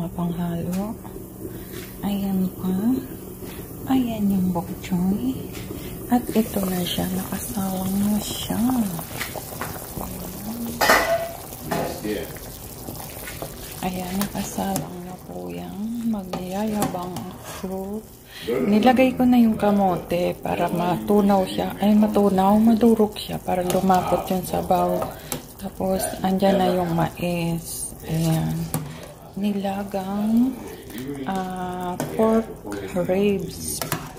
panghalo. Ayan pa. Ayan yung bok choy. At ito na siya. Nakasalang na siya. Ayan, nakasalang na po yan. Magyayabang ang fruit. Nilagay ko na yung kamote para matunaw siya. Ay, matunaw, madurog siya para lumapot yung sabaw. Tapos, andyan na yung mais. Ayan. Nilagang pork ribs.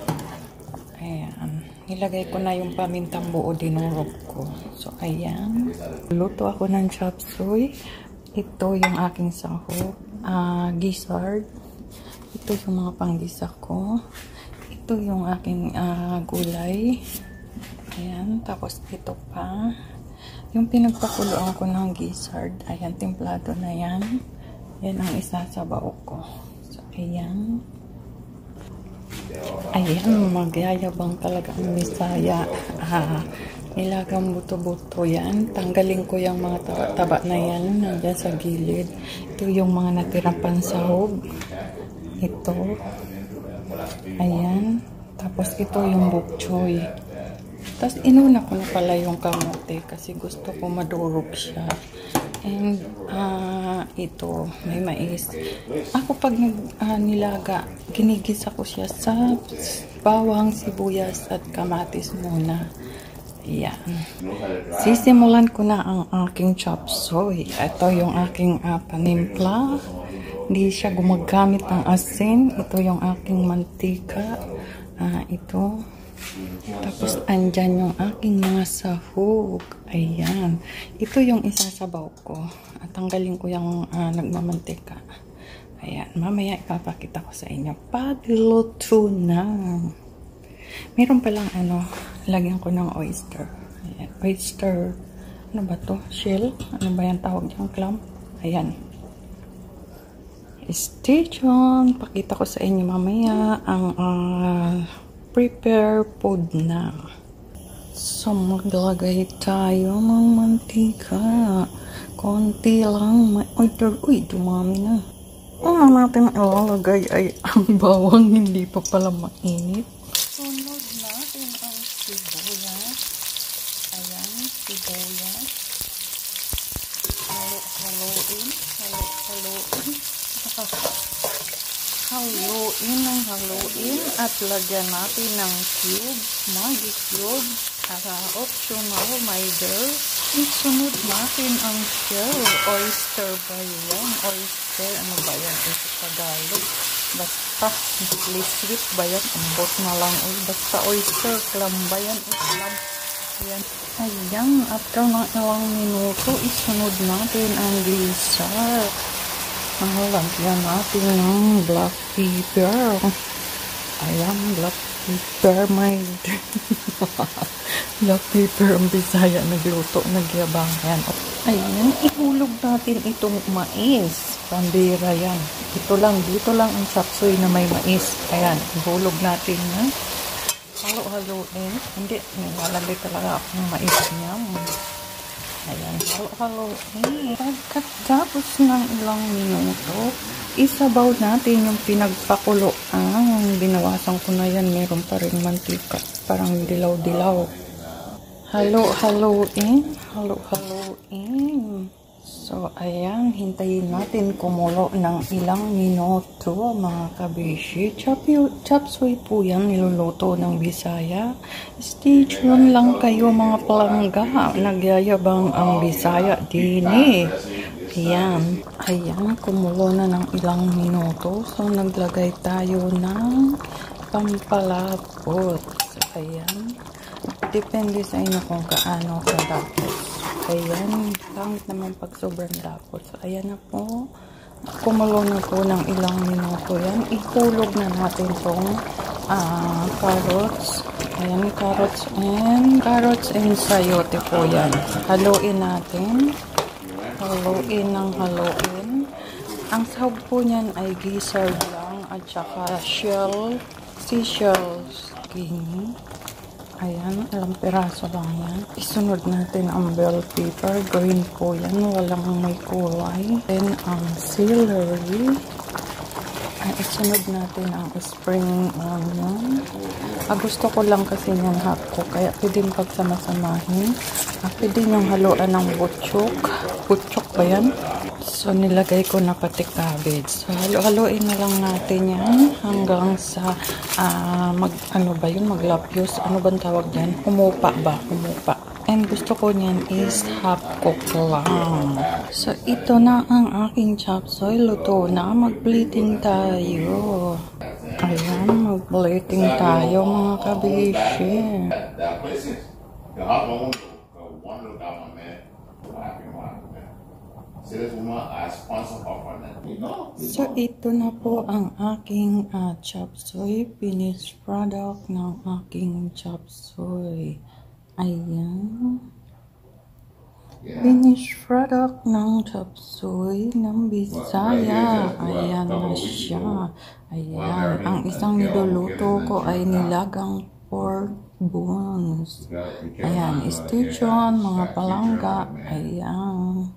Ayan. Nilagay ko na yung pamintang buo, dinurog ko. So, ayan. Luto ako ng chop suey. Ito yung aking sahog. Gizzard. Ito yung mga panggisa ko. Ito yung aking gulay. Ayan. Tapos ito pa. Yung pinagpakuluan ko ng gizzard. Ayan, templado na yan. Yan ang isasabaw ko. So, ayan. Ayan, magyayabang talaga ang Bisaya. Nilagang buto-buto yan. Tanggalin ko yung mga taba-taba na yan. Nandiyan sa gilid. Ito yung mga natirang pansahog. Ito. Ayan. Tapos ito yung bok choy. Tapos inuna ko na pala yung kamote kasi gusto ko madurog siya. And ito, may mais. Ako pag nilaga, ginigisa ko siya sa bawang, sibuyas at kamatis muna. Ayan. Sisimulan ko na ang aking chop suey. Ito yung aking panimpla. Hindi siya gumagamit ng asin. Ito yung aking mantika. Ito. Tapos andyan yung aking mga sahog. Ayan. Ito yung isasabaw ko. At tanggalin ko yung nagmamantika. Ayan. Mamaya ipapakita ko sa inyo. Pagluto na. Meron palang lagyan ko ng oyster. Ayan. Oyster. Ano ba to? Shell? Ano ba yan tawag yung clam? Ayan. Stay tuned. Pakita ko sa inyo mamaya ang prepare food na. So, maglagay tayo ng mantika. Konti lang. Uy, dumami na. Ang natin ilalagay ay ang bawang hindi pa pala mainit. Sunod natin ang sibuyas. Ayan, sibuyas. Halo-haloin. Halo-haloin. Haluin ng haluin at lagyan natin ng cube, magic cube, optional, my dear. Isunod natin ang shell, oyster ba yan? Oyster, ano ba yan? Ito Tagalog. Basta, sweet ba yan? Ambot na lang. Basta oyster, clam ba yan? Clam. Ayan. Ayan, after ng ilang minuto, isunod natin ang gizzard. Lagyan natin ng black pepper. Ayan, black pepper, my black pepper ang Bisaya nagluto, nagyabang yan. Ayan, ihulog natin itong mais. Pambira yan. Dito lang ang chop suey na may mais. Ayan, ihulog natin na. Halo-haloin. Hindi, nilalagay talaga akong mais niya. Ayan, halo-haloin. Pagkatapos ng ilang minuto, isabaw natin yung pinagpakuloan. Binawasan ko na yan, meron pa rin mantika. Parang dilaw-dilaw. Halo-haloin. Halo-haloin. So, ayan, hintayin natin kumulo ng ilang minuto, mga kabishi. Chop suey po yan, niluluto ng Bisaya. Stay tuned lang kayo, mga palangga. Nagyayabang ang Bisaya dini. Ayan. Ayan, kumulo na ng ilang minuto. So, naglagay tayo ng pampalapot. So, ayan. Depende sa inyo kung kaano kalapot. Ayan, pangit naman pag sobrang lapot. So, ayan na po. Kumulo na po ng ilang minuto yan. Ihulog na natin itong carrots. Ayan, carrots and sayote po yan. Haluin natin. Haluin ng haluin. Ang sahog po niyan ay gizzard lang at saka seashell skin. Ayan, ilang piraso lang yan. Isunod natin ang bell pepper. Green po yan. Walang may kulay. Then, ang celery. Sunod natin ang spring onion. Gusto ko lang kasi niyang hapko, kaya pwede pagsama-samahin. Pwede niyang haluan ng butchok. Butchok ba yan? So, nilagay ko na pati cabbage. So, halo-haloin na lang natin yan hanggang sa, maglapyos. Ano bang tawag dyan? Humupa ba? Humupa. And gusto ko niyan is half cook lang. So, ito na ang aking chop suey. Luto na. Mag-plating tayo. Ayan, mag-plating tayo mga kabishi. So, ito na po ang aking chop suey. Finished product ng aking chop suey. Ayan. Finished product ng chop suey ng Bisaya. Ayan na siya. Ayan. Ang isang niluluto ko ay nilagang pork bones. Ayan. Station, mga palangga. Ayan.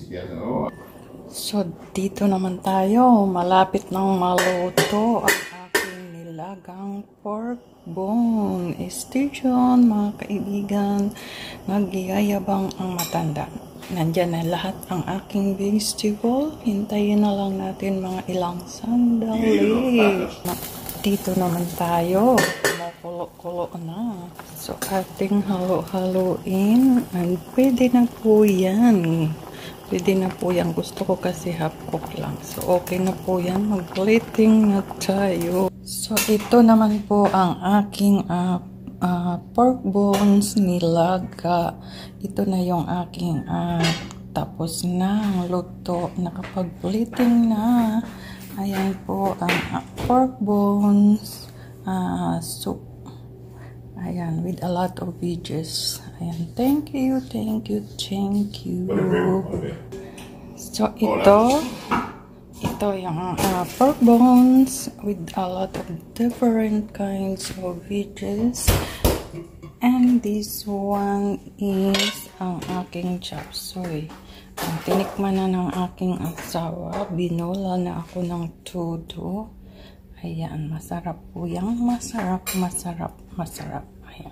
So, dito naman tayo. Malapit nang maluto ang aking nilagang pork bone. Station, mga kaibigan. Nagyayabang ang matanda. Nandyan na lahat ang aking vegetable. Hintayin na lang natin mga ilang sandali. Dito naman tayo. Kumukulo-kulo na. So, ating halo-haloin. Ay, pwede na po yan. Pwede na po yan. Gusto ko kasi half cook lang. So, okay na po yan. Mag-plating na tayo. So, ito naman po ang aking pork bones nilaga. Ito na yung aking tapos na luto. Nakapag-plating na. Ayan po ang pork bones soup. Ayan, with a lot of veggies. Ayan, thank you, thank you, thank you. So, ito yung pork bones with a lot of different kinds of veggies. And this one is ang aking chop suey. Tinikman na ng aking asawa. Binola na ako ng todo. Ayan, masarap po yan. Masarap, masarap, masarap.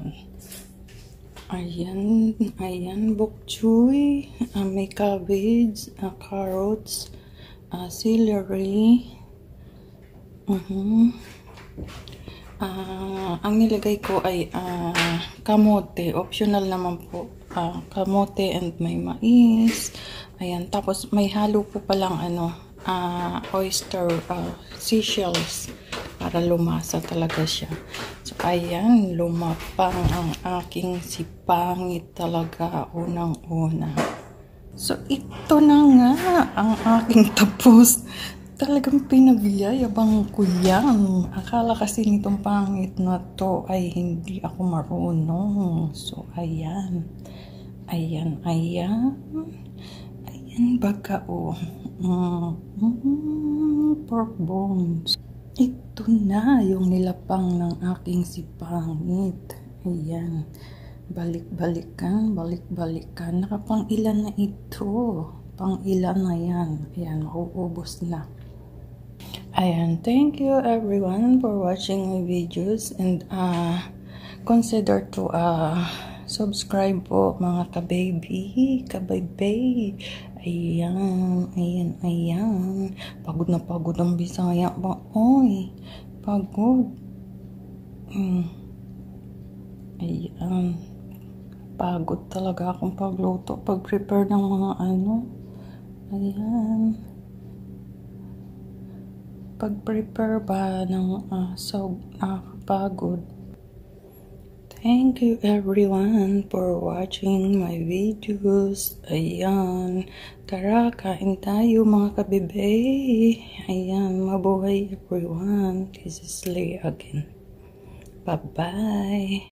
Ayan, bok choy. May cabbage, carrots, celery. Ang nilagay ko ay kamote. Optional naman po. Kamote and may mais. Ayan, tapos may halo po palang oyster seashells para lumasa talaga siya. So, ayan, lumapang ang aking sipangit talaga unang-una. So, ito na nga ang aking tapos. Talagang pinagyayabang ko yan. Akala kasi nitong pangit na to ay hindi ako marunong. So, ayan. Ayan, ayan. Ayan, baga pork bones. Ito na yung nilapang ng aking sipangit. Ayan. Balik-balikan, balik-balikan. Nakapang ilan na ito. Pang ilan na yan. Ayan, mauubos na. Ayan, thank you everyone for watching my videos. And consider to subscribe po mga ka-baby, ka-baby. Ayan, ayan, ayan. Pagod na pagod ang Bisaya ba? Oy, pagod. Ayan. Pagod talaga akong pagluto, pag-prepare ng mga Ayan. Pag-prepare ba ng pagod. Thank you everyone for watching my videos. Ayan. Tara, kain tayo mga kabebe. Ayan, mabuhay everyone. This is Leigh again. Bye-bye.